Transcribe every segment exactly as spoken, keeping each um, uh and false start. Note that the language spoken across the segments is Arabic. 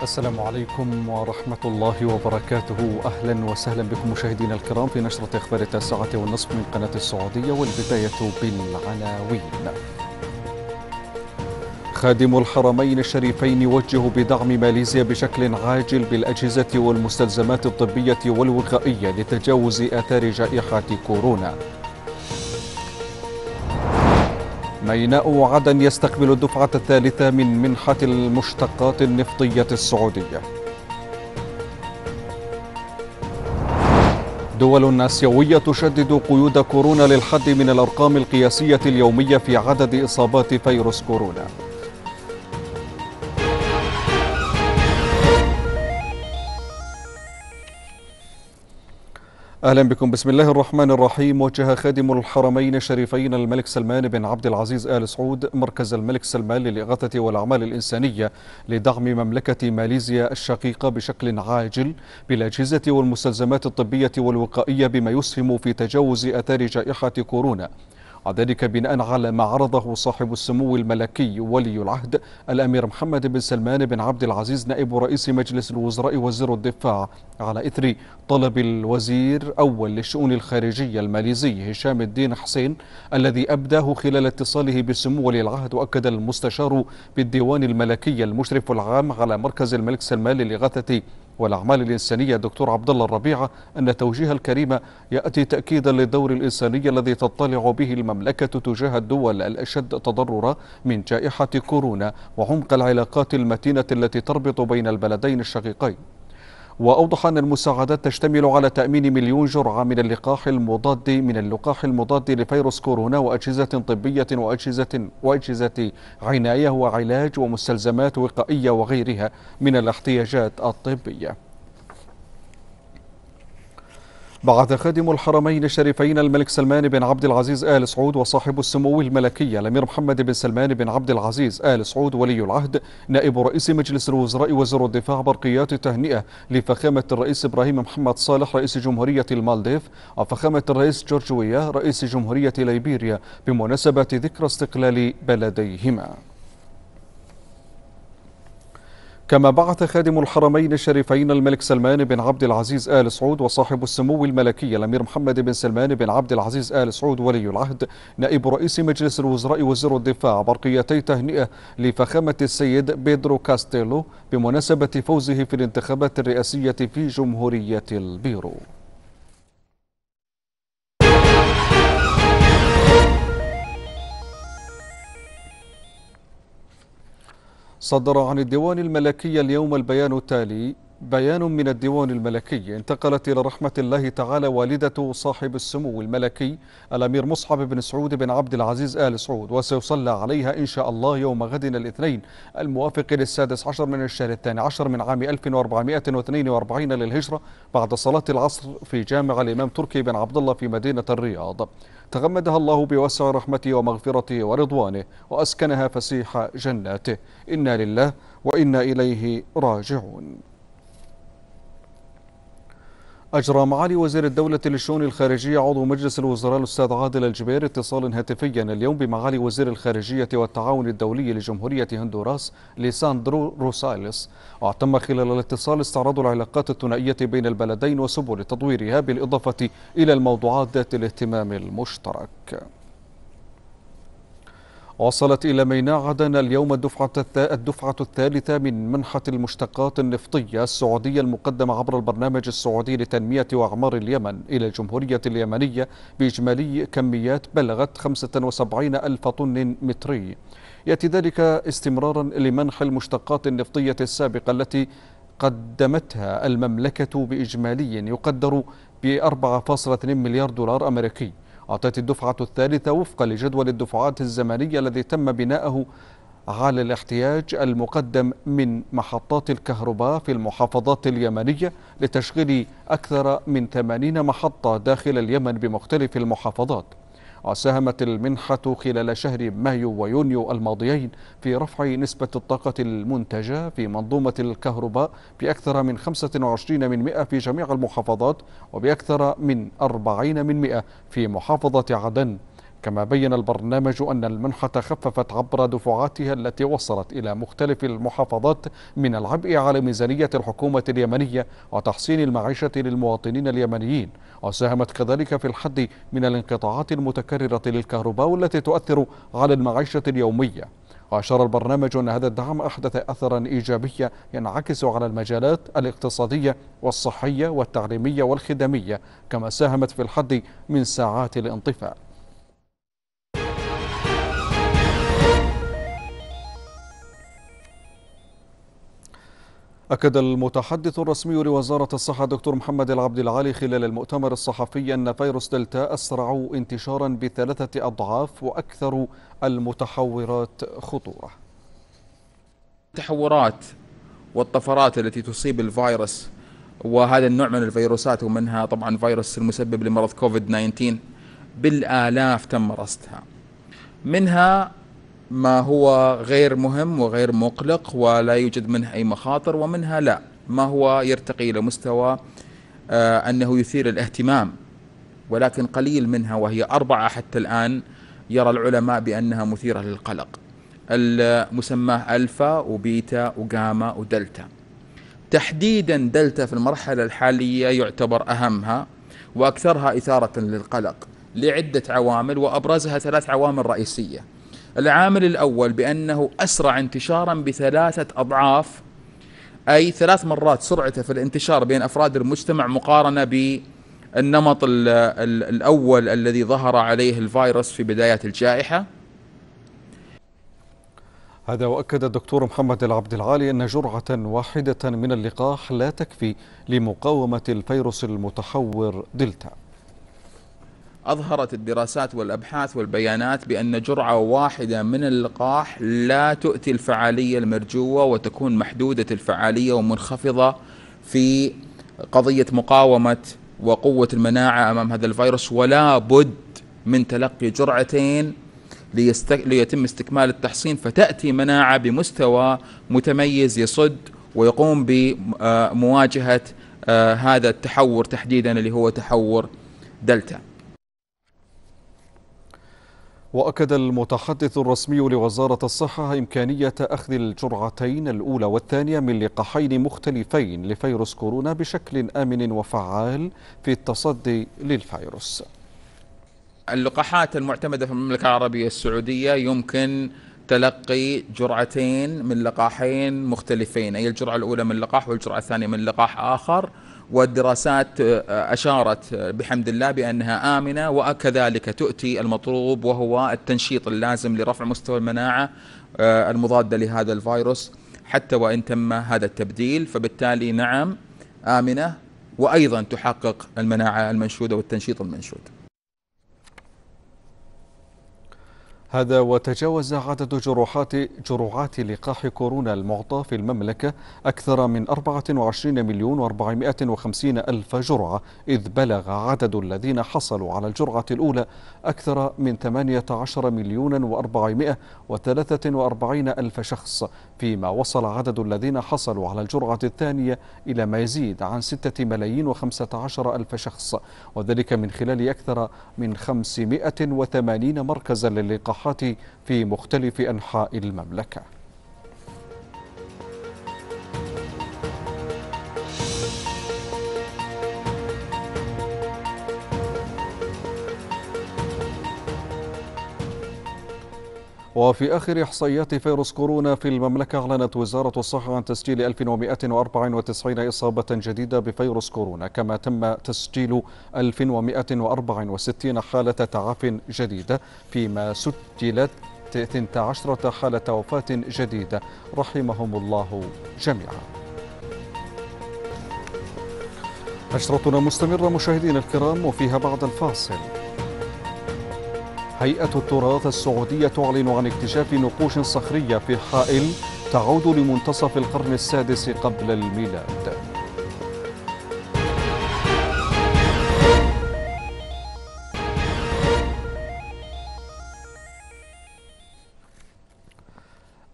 السلام عليكم ورحمة الله وبركاته. أهلا وسهلا بكم مشاهدينا الكرام في نشرة أخبار التاسعة والنصف من قناة السعودية، والبداية بالعناوين. خادم الحرمين الشريفين يوجه بدعم ماليزيا بشكل عاجل بالأجهزة والمستلزمات الطبية والوقائية لتجاوز آثار جائحة كورونا. ميناء عدن يستقبل الدفعة الثالثة من منحة المشتقات النفطية السعودية. دول آسيوية تشدد قيود كورونا للحد من الأرقام القياسية اليومية في عدد إصابات فيروس كورونا. أهلا بكم. بسم الله الرحمن الرحيم. وجه خادم الحرمين الشريفين الملك سلمان بن عبد العزيز آل سعود مركز الملك سلمان للإغاثة والأعمال الإنسانية لدعم مملكة ماليزيا الشقيقة بشكل عاجل بالأجهزة والمستلزمات الطبية والوقائية بما يسهم في تجاوز آثار جائحة كورونا، وذلك بناء على ما عرضه صاحب السمو الملكي ولي العهد الأمير محمد بن سلمان بن عبد العزيز نائب رئيس مجلس الوزراء وزير الدفاع على إثر طلب الوزير أول للشؤون الخارجية الماليزي هشام الدين حسين الذي أبداه خلال اتصاله بسمو ولي العهد. وأكد المستشار بالديوان الملكي المشرف العام على مركز الملك سلمان للإغاثة والأعمال الإنسانية دكتور عبد الله الربيعة أن توجيه الكريم يأتي تأكيدا للدور الإنساني الذي تطلع به المملكة تجاه الدول الأشد تضررا من جائحة كورونا وعمق العلاقات المتينة التي تربط بين البلدين الشقيقين. وأوضح أن المساعدات تشتمل على تأمين مليون جرعة من اللقاح المضاد من اللقاح المضاد لفيروس كورونا وأجهزة طبية وأجهزة وأجهزة عناية وعلاج ومستلزمات وقائية وغيرها من الاحتياجات الطبية. بعث خادم الحرمين الشريفين الملك سلمان بن عبد العزيز آل سعود وصاحب السمو الملكي الأمير محمد بن سلمان بن عبد العزيز آل سعود ولي العهد نائب رئيس مجلس الوزراء وزير الدفاع برقيات تهنئة لفخامة الرئيس إبراهيم محمد صالح رئيس جمهورية المالديف وفخامة الرئيس جورج وياه رئيس جمهورية ليبيريا بمناسبة ذكرى استقلال بلديهما. كما بعث خادم الحرمين الشريفين الملك سلمان بن عبد العزيز آل سعود وصاحب السمو الملكي الأمير محمد بن سلمان بن عبد العزيز آل سعود ولي العهد نائب رئيس مجلس الوزراء وزير الدفاع برقيتي تهنئة لفخامة السيد بيدرو كاستيلو بمناسبة فوزه في الانتخابات الرئاسية في جمهورية البيرو. صدر عن الديوان الملكي اليوم البيان التالي: بيان من الديوان الملكي. انتقلت إلى رحمة الله تعالى والدة صاحب السمو الملكي الأمير مصعب بن سعود بن عبد العزيز آل سعود، وسيصلى عليها إن شاء الله يوم غد الاثنين الموافق للسادس عشر من الشهر الثاني عشر من عام ألف وأربعمائة واثنين وأربعين للهجرة بعد صلاة العصر في جامع الإمام تركي بن عبد الله في مدينة الرياض. تغمدها الله بوسع رحمته ومغفرته ورضوانه وأسكنها فسيح جناته. إنا لله وإنا إليه راجعون. أجرى معالي وزير الدولة للشؤون الخارجية عضو مجلس الوزراء الأستاذ عادل الجبير اتصالا هاتفيا اليوم بمعالي وزير الخارجية والتعاون الدولي لجمهورية هندوراس ليساندرو روساليس، واعتم خلال الاتصال استعراض العلاقات الثنائية بين البلدين وسبل تطويرها بالإضافة إلى الموضوعات ذات الاهتمام المشترك. وصلت إلى ميناء عدن اليوم الدفعة الدفعة الثالثة من منحة المشتقات النفطية السعودية المقدمة عبر البرنامج السعودي لتنمية وأعمار اليمن إلى الجمهورية اليمنية بإجمالي كميات بلغت خمسة وسبعين ألف طن متري. يأتي ذلك استمرارا لمنح المشتقات النفطية السابقة التي قدمتها المملكة بإجمالي يقدر ب أربعة فاصلة اثنين مليار دولار أمريكي. أعطت الدفعة الثالثة وفقا لجدول الدفعات الزمنية الذي تم بناؤه على الاحتياج المقدم من محطات الكهرباء في المحافظات اليمنية لتشغيل أكثر من ثمانين محطة داخل اليمن بمختلف المحافظات. وساهمت المنحة خلال شهر مايو ويونيو الماضيين في رفع نسبة الطاقة المنتجة في منظومة الكهرباء بأكثر من خمسة وعشرين من مئة في جميع المحافظات وبأكثر من أربعين من مئة في محافظة عدن. كما بين البرنامج أن المنحة خففت عبر دفعاتها التي وصلت إلى مختلف المحافظات من العبء على ميزانية الحكومة اليمنية وتحسين المعيشة للمواطنين اليمنيين، وساهمت كذلك في الحد من الانقطاعات المتكررة للكهرباء والتي تؤثر على المعيشة اليومية. وأشار البرنامج أن هذا الدعم أحدث أثرا إيجابيا ينعكس على المجالات الاقتصادية والصحية والتعليمية والخدمية، كما ساهمت في الحد من ساعات الانطفاء. أكد المتحدث الرسمي لوزارة الصحة دكتور محمد العبد العالي خلال المؤتمر الصحفي أن فيروس دلتا أسرع انتشارا بثلاثة أضعاف وأكثر المتحورات خطورة. التحورات والطفرات التي تصيب الفيروس وهذا النوع من الفيروسات، ومنها طبعا فيروس المسبب لمرض كوفيد تسعة عشر، بالآلاف تم رصدها. منها ما هو غير مهم وغير مقلق ولا يوجد منه أي مخاطر، ومنها لا، ما هو يرتقي إلى مستوى آه أنه يثير الاهتمام، ولكن قليل منها، وهي أربعة حتى الآن يرى العلماء بأنها مثيرة للقلق، المسماه ألفا وبيتا وجاما ودلتا. تحديدا دلتا في المرحلة الحالية يعتبر أهمها وأكثرها إثارة للقلق لعدة عوامل، وأبرزها ثلاث عوامل رئيسية. العامل الأول بأنه أسرع انتشارا بثلاثة أضعاف، أي ثلاث مرات سرعته في الانتشار بين أفراد المجتمع مقارنة بالنمط الأول الذي ظهر عليه الفيروس في بدايات الجائحة. هذا وأكد الدكتور محمد العبد العالي أن جرعة واحدة من اللقاح لا تكفي لمقاومة الفيروس المتحور دلتا. أظهرت الدراسات والأبحاث والبيانات بأن جرعة واحدة من اللقاح لا تؤتي الفعالية المرجوة، وتكون محدودة الفعالية ومنخفضة في قضية مقاومة وقوة المناعة أمام هذا الفيروس، ولا بد من تلقي جرعتين ليتم استكمال التحصين، فتأتي مناعة بمستوى متميز يصد ويقوم بمواجهة هذا التحور تحديدا اللي هو تحور دلتا. وأكد المتحدث الرسمي لوزارة الصحة إمكانية أخذ الجرعتين الأولى والثانية من لقاحين مختلفين لفيروس كورونا بشكل آمن وفعال في التصدي للفيروس. اللقاحات المعتمدة في المملكة العربية السعودية يمكن تلقي جرعتين من لقاحين مختلفين، أي الجرعة الأولى من لقاح والجرعة الثانية من لقاح آخر، والدراسات أشارت بحمد الله بأنها آمنة، وكذلك تؤتي المطلوب وهو التنشيط اللازم لرفع مستوى المناعة المضادة لهذا الفيروس حتى وإن تم هذا التبديل. فبالتالي نعم آمنة، وأيضا تحقق المناعة المنشودة والتنشيط المنشود. هذا وتجاوز عدد جروحات جرعات لقاح كورونا المعطى في المملكة أكثر من أربعة وعشرين مليون وأربعمائة وخمسين ألف جرعة، إذ بلغ عدد الذين حصلوا على الجرعة الأولى أكثر من ثمانية عشر مليون وأربعمائة وثلاثة وأربعين ألف شخص، فيما وصل عدد الذين حصلوا على الجرعة الثانية إلى ما يزيد عن ستة ملايين وخمسة عشر ألف شخص، وذلك من خلال أكثر من خمسمائة وثمانين مركزا للقاحات في مختلف أنحاء المملكة. وفي آخر إحصائيات فيروس كورونا في المملكة، أعلنت وزارة الصحة عن تسجيل ألف ومائة وأربعة وتسعين إصابة جديدة بفيروس كورونا، كما تم تسجيل ألف ومائة وأربعة وستين حالة تعافٍ جديدة، فيما سجلت اثنتي عشرة حالة وفاة جديدة رحمهم الله جميعا. نشرتنا مستمرة مشاهدينا الكرام، وفيها بعد الفاصل: هيئة التراث السعودية تعلن عن اكتشاف نقوش صخرية في حائل تعود لمنتصف القرن السادس قبل الميلاد.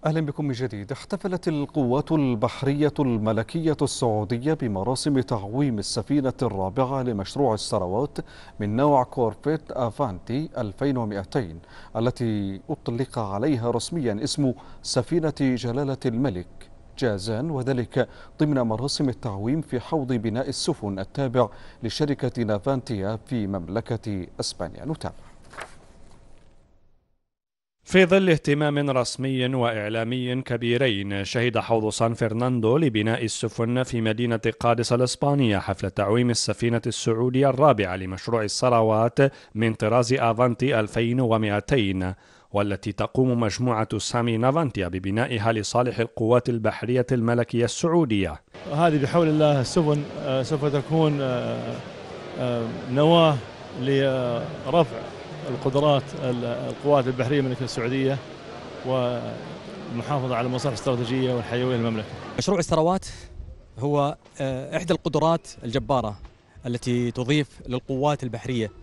أهلا بكم من جديد. احتفلت القوات البحرية الملكية السعودية بمراسم تعويم السفينة الرابعة لمشروع الثروات من نوع كورفيت أفانتي ألفين ومئتين التي أطلق عليها رسميا اسم سفينة جلالة الملك جازان، وذلك ضمن مراسم التعويم في حوض بناء السفن التابع لشركة نافانتيا في مملكة إسبانيا. نتابع. في ظل اهتمام رسمي وإعلامي كبيرين، شهد حوض سان فرناندو لبناء السفن في مدينة قادس الإسبانية حفل تعويم السفينة السعودية الرابعة لمشروع الثروات من طراز أفانتي ألفين ومئتين، والتي تقوم مجموعة سامي نافانتيا ببنائها لصالح القوات البحرية الملكية السعودية. هذه بحول الله السفن سوف تكون نواة لرفع القدرات القوات البحرية الملكية السعودية والمحافظة على المصالح الاستراتيجية والحيوية للمملكة. مشروع الثروات هو إحدى القدرات الجبارة التي تضيف للقوات البحرية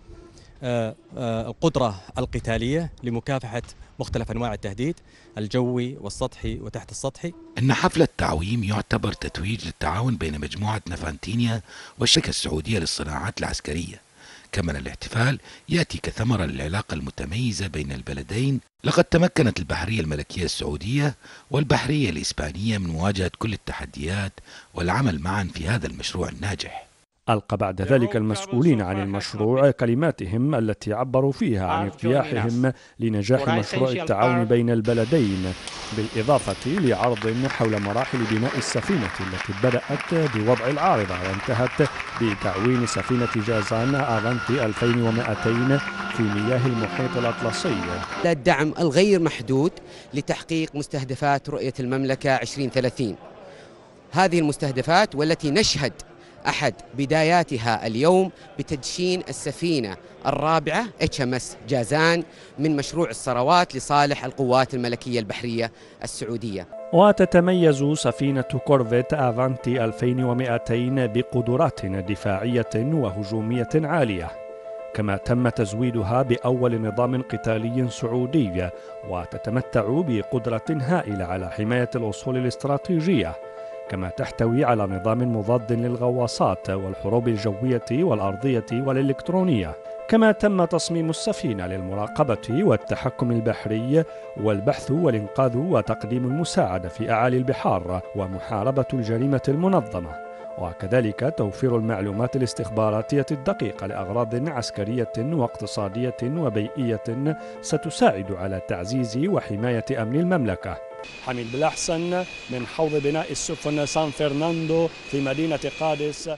القدرة القتالية لمكافحة مختلف أنواع التهديد الجوي والسطحي وتحت السطحي. إن حفل التعويم يعتبر تتويج للتعاون بين مجموعة نافانتينيا والشركة السعودية للصناعات العسكرية، كما الاحتفال يأتي كثمرة للعلاقة المتميزة بين البلدين. لقد تمكنت البحرية الملكية السعودية والبحرية الإسبانية من مواجهة كل التحديات والعمل معا في هذا المشروع الناجح. ألقى بعد ذلك المسؤولين عن المشروع كلماتهم التي عبروا فيها عن ارتياحهم لنجاح مشروع التعاون بين البلدين، بالإضافة لعرض حول مراحل بناء السفينة التي بدأت بوضع العارضة وانتهت بتعويم سفينة جازان أفانتي ألفين ومئتين في مياه المحيط الأطلسي. الدعم الغير محدود لتحقيق مستهدفات رؤية المملكة عشرين ثلاثين، هذه المستهدفات والتي نشهد أحد بداياتها اليوم بتدشين السفينة الرابعة إتش إم إس جازان من مشروع الثروات لصالح القوات الملكية البحرية السعودية. وتتميز سفينة كورفيت أفانتي ألفين ومئتين بقدرات دفاعية وهجومية عالية، كما تم تزويدها بأول نظام قتالي سعودي، وتتمتع بقدرة هائلة على حماية الأصول الاستراتيجية، كما تحتوي على نظام مضاد للغواصات والحروب الجوية والأرضية والإلكترونية. كما تم تصميم السفينة للمراقبة والتحكم البحري والبحث والإنقاذ وتقديم المساعدة في أعالي البحار ومحاربة الجريمة المنظمة، وكذلك توفير المعلومات الاستخباراتية الدقيقة لأغراض عسكرية واقتصادية وبيئية ستساعد على تعزيز وحماية أمن المملكة. حميد بالأحسن من حوض بناء السفن سان فرناندو في مدينة قادس.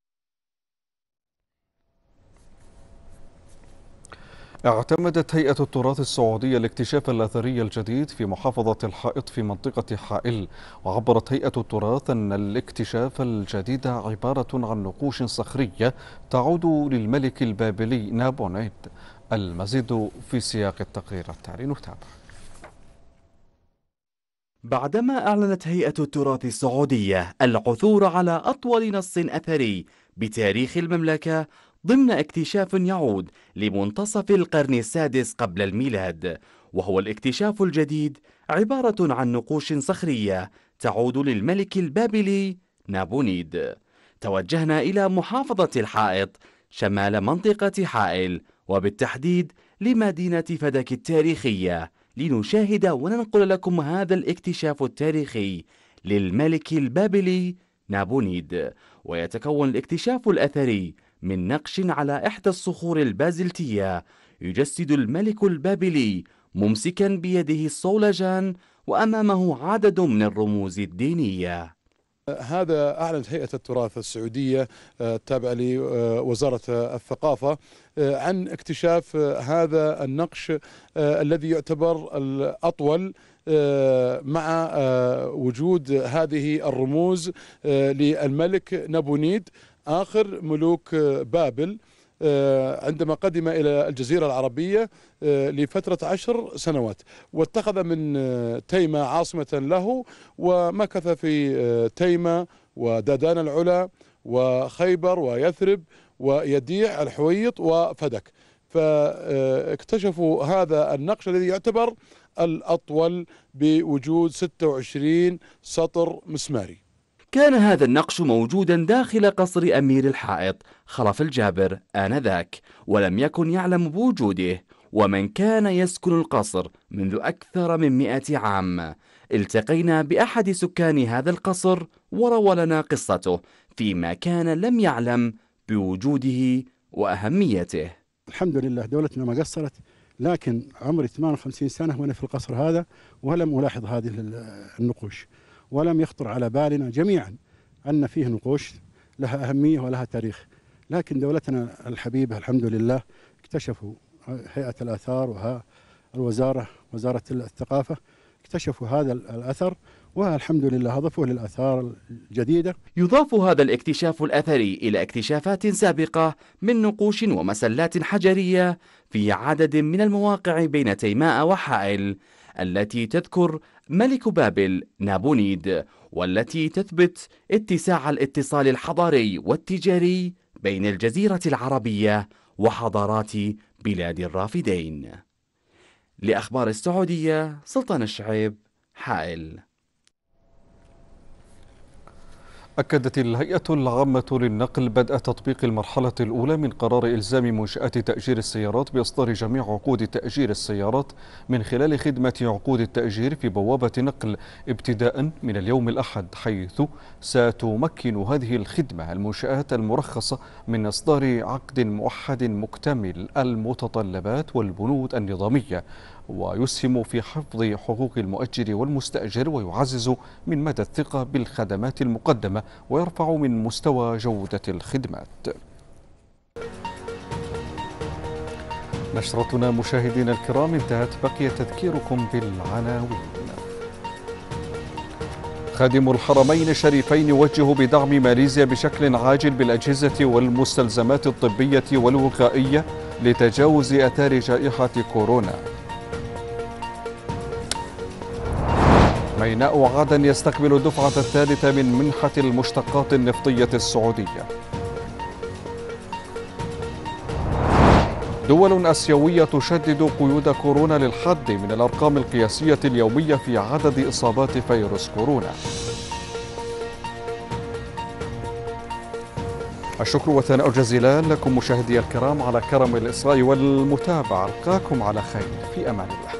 اعتمدت هيئة التراث السعودية الاكتشاف الأثري الجديد في محافظة الحائط في منطقة حائل، وعبرت هيئة التراث أن الاكتشاف الجديد عبارة عن نقوش صخرية تعود للملك البابلي نابونيد. المزيد في سياق التقرير التالي، نتابع. بعدما أعلنت هيئة التراث السعودية العثور على أطول نص أثري بتاريخ المملكة ضمن اكتشاف يعود لمنتصف القرن السادس قبل الميلاد، وهو الاكتشاف الجديد عبارة عن نقوش صخرية تعود للملك البابلي نابونيد. توجهنا إلى محافظة الحائط شمال منطقة حائل، وبالتحديد لمدينة فدك التاريخية، لنشاهد وننقل لكم هذا الاكتشاف التاريخي للملك البابلي نابونيد. ويتكون الاكتشاف الأثري من نقش على إحدى الصخور البازلتية يجسد الملك البابلي ممسكا بيده الصولجان وأمامه عدد من الرموز الدينية. هذا أعلنت هيئة التراث السعودية التابعة لوزارة الثقافة عن اكتشاف هذا النقش الذي يعتبر الأطول، مع وجود هذه الرموز للملك نابونيد آخر ملوك بابل عندما قدم إلى الجزيرة العربية لفترة عشر سنوات، واتخذ من تيمة عاصمة له، ومكث في تيمة ودادان العلا وخيبر ويثرب ويديع الحويط وفدك. فاكتشفوا هذا النقش الذي يعتبر الأطول بوجود ستة وعشرين سطر مسماري. كان هذا النقش موجودا داخل قصر أمير الحائط خلف الجابر آنذاك، ولم يكن يعلم بوجوده. ومن كان يسكن القصر منذ أكثر من مئة عام التقينا بأحد سكان هذا القصر وروى لنا قصته فيما كان لم يعلم بوجوده وأهميته. الحمد لله دولتنا ما قصرت، لكن عمري ثمانية وخمسين سنة وأنا في القصر هذا ولم ألاحظ هذه النقوش، ولم يخطر على بالنا جميعا أن فيه نقوش لها أهمية ولها تاريخ. لكن دولتنا الحبيبة الحمد لله اكتشفوا هيئة الآثار والوزارة وزارة الثقافة اكتشفوا هذا الأثر، والحمد لله أضافوه للآثار الجديدة. يضاف هذا الاكتشاف الأثري إلى اكتشافات سابقة من نقوش ومسلات حجرية في عدد من المواقع بين تيماء وحائل التي تذكر ملك بابل نابونيد، والتي تثبت اتساع الاتصال الحضاري والتجاري بين الجزيرة العربية وحضارات بلاد الرافدين. لأخبار السعودية سلطان الشعيب، حائل. أكدت الهيئة العامة للنقل بدء تطبيق المرحلة الأولى من قرار إلزام منشآت تأجير السيارات بإصدار جميع عقود تأجير السيارات من خلال خدمة عقود التأجير في بوابة نقل ابتداء من اليوم الأحد، حيث ستمكن هذه الخدمة المنشآت المرخصة من إصدار عقد موحد مكتمل المتطلبات والبنود النظامية، ويسهم في حفظ حقوق المؤجر والمستأجر، ويعزز من مدى الثقة بالخدمات المقدمة، ويرفع من مستوى جودة الخدمات. نشرتنا مشاهدينا الكرام انتهت، بقي تذكيركم بالعناوين. خادم الحرمين الشريفين يوجه بدعم ماليزيا بشكل عاجل بالأجهزة والمستلزمات الطبية والوقائية لتجاوز آثار جائحة كورونا. ميناء عدن يستقبل الدفعة الثالثة من منحة المشتقات النفطية السعودية. دول آسيوية تشدد قيود كورونا للحد من الأرقام القياسية اليومية في عدد إصابات فيروس كورونا. الشكر والثناء جزيلان لكم مشاهدي الكرام على كرم الإصغاء والمتابعة. ألقاكم على خير، في أمان الله.